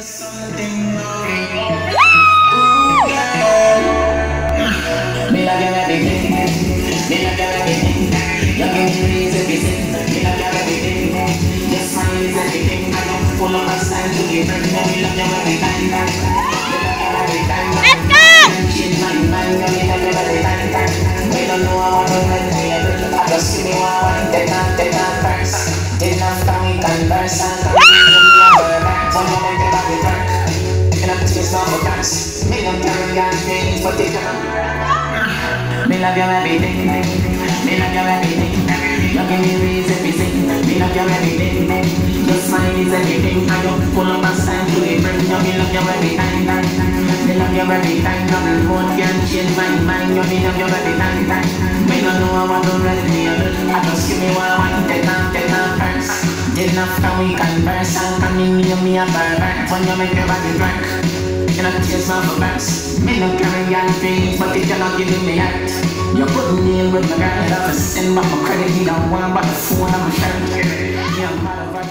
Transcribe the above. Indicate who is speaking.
Speaker 1: Something more. Ooh, girl. Me love you everything. Me love you everything. You give me reason to sing. Me love you everything. Your smile is everything. I don't pull up a style to give her. Me love you every time. Me love you every time. Let's go. Change my mind. Me love you every time. We don't know how to run the table. I just give me one. Take that first. Then after we converse and come in me a burger. So you make me back with work. And I'm taste of a curse. Me don't carry on things but it come. Me love you everything. Me love you everything. You give me reason to sing. Me love you everything. Your smile is everything. I don't pull up a stand to the brim. You me love you every time. Me love you every time. Nothing more can change my mind. You me love you every time. Me don't know how to run the table. I just give me one. Take that first. Then after we converse and come in me a burger. When you make your body drunk. You know taste my backs. Me no carry on things, but if you're not giving me heart. You put me in with my girl, I love to send back my credit. You don't want but the phone on my shirt. Yeah, I'm